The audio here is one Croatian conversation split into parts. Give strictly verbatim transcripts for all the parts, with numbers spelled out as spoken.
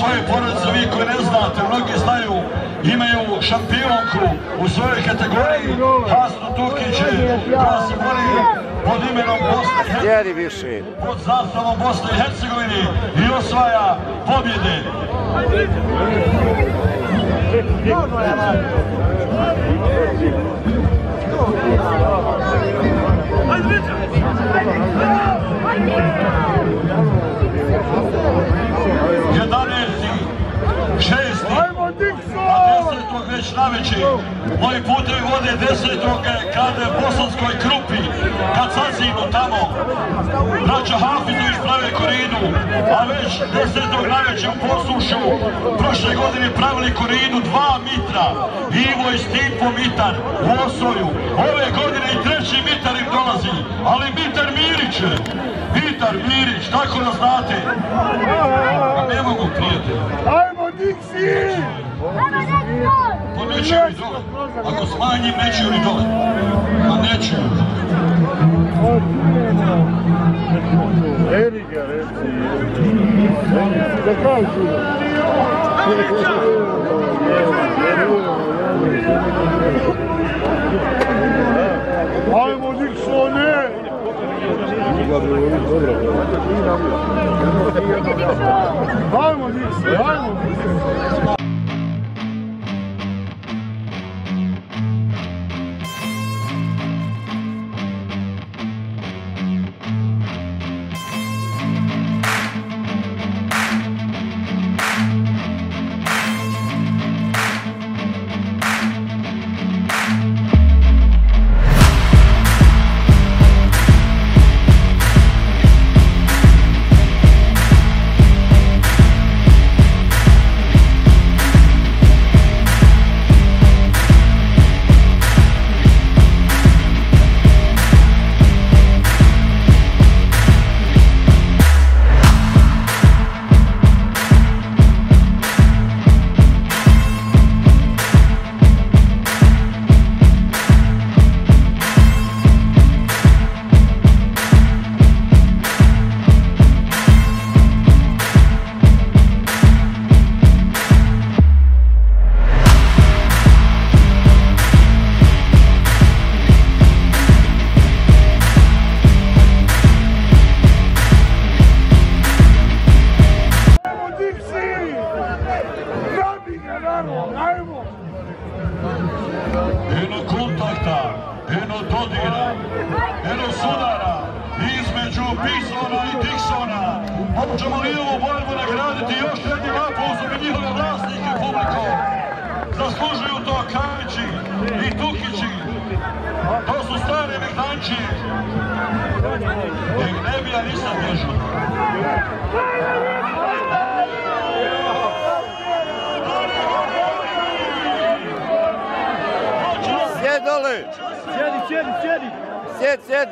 svoje porodice, vi koji ne znate, mnogi znaju, imaju šampionku u svojoj kategoriji, Hasnu Tukiće, koja se bori pod imenom Bosne i Hercegovine, pod zastavom Bosne i Hercegovine i osvaja pobjede. jedanaesti šesti a desetog već naveći moji putevi vode desetog kada je Bosanskoj Krupi, kad sazimo tamo braća Hafizović prave koridu, a već desetog naveći u Posušu prošle godine pravili koridu dva mitra, Ivo i Stipo Mitar u Osoju, ove godine i treći mitar im dolazi, ali Mitar Mirić, Mitar Mirić, tako da znate, ne mogu prijatelji. Ajmo Dixi! Pa neće mi dole, ako smanjim neće mi dole, ma neće mi dole. Erika, reci, da kažu. Ajmo Dixone! Ajmo Dixi, ajmo Dixi! Eno kontakta, eno dodira, eno sudara između Bisona i Dixona. Hoćemo li ovu borbu nagraditi još jednim aplauzom i njihove vlasnike publiko? Zaslužuju to Kajići i Tukići. To su stare mehdanči. Nek ne bi ja nisam bježao. Sjedi dole! Sjedi, sjedi, sjedi! Sjedi, sjedi!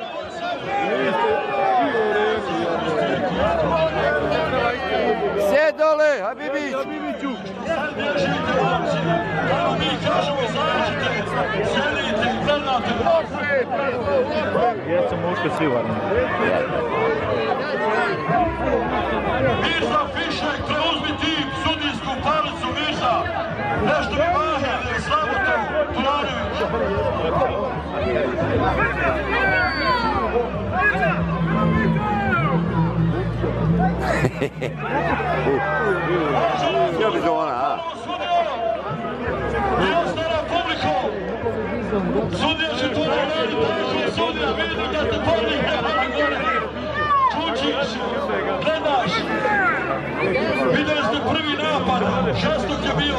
Sjedi dole, Habibić! Habibiću! Evo mi kažemo izađite, sjedite i gledate. Djeca muške svi varni. Mirza Fišek, preuzmi ti sudijsku palicu, Mirza! Nešto mi važno, jer slabo to, Turanović! Htio bi zona, a? I ostala publiko! Sudija će to da radi, tako sudija, vidim da te poli, nema gore! Čučić, gledaš! Vidjeli ste prvi napad, žestok je bio!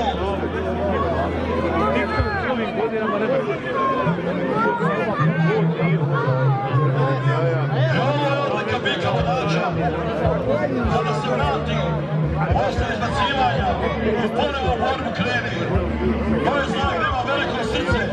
Evo je odlika Bika Vodača, kada se vrati, posle izbacivanja, ponovo u borbu kreni. To je znak da ima veliko srce.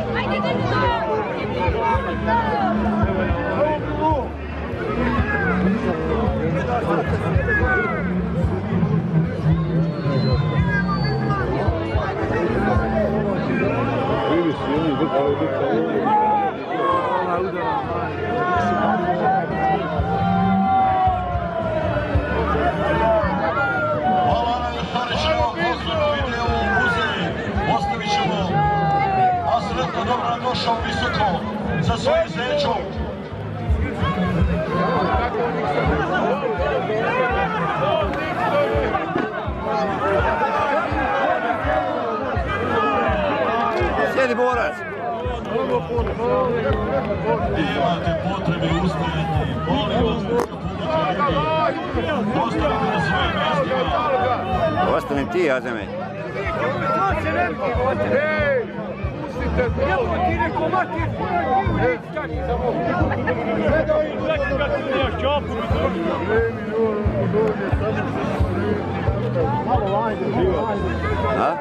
Preševo, a sretno dobro nam došao visoko sa svojim zećom. Sjedi borac. Nemate potrebe ustajati, molim vas, ostanite na svojim mjestima. Ostani ti, Azeme. Ej, pustite to! Evo ti neko matir, ej, čaki za mogu. Gledaj, čaki kad ti nemaš čopu. Malo vajde, malo vajde. A?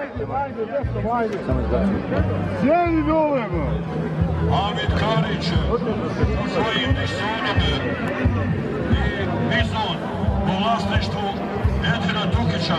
Sjedi dole, ba! Hamid Karić sa svojim Nisonom i Nison u vlasništvu Edina Tukića.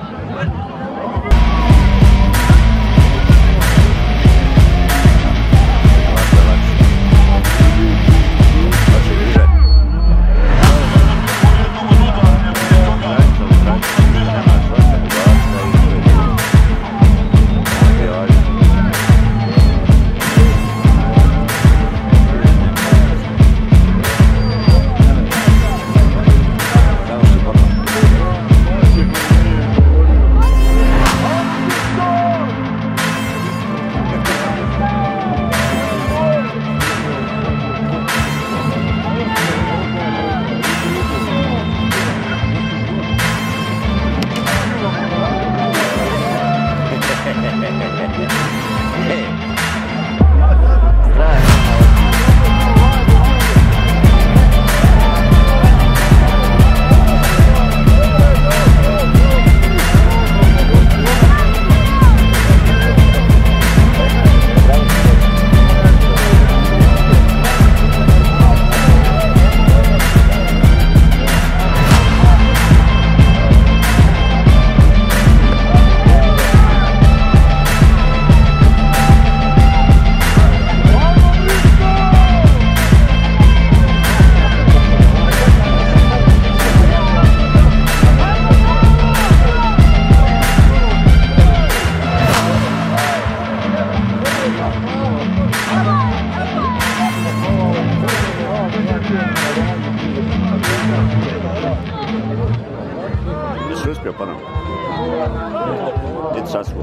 Nisi uspio ponovno. Idi sasvog.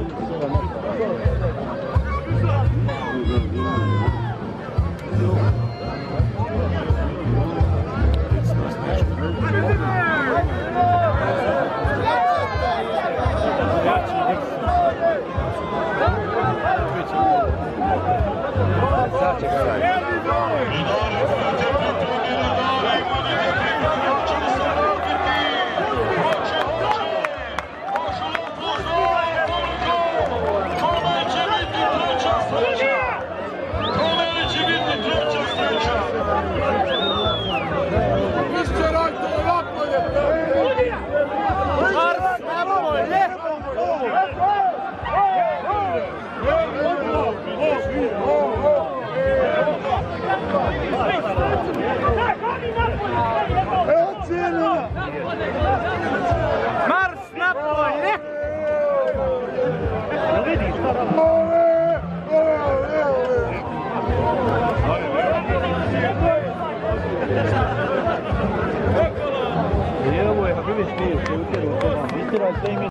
Mars napolje! Evo je, kako vidiš ti, što je utjeru,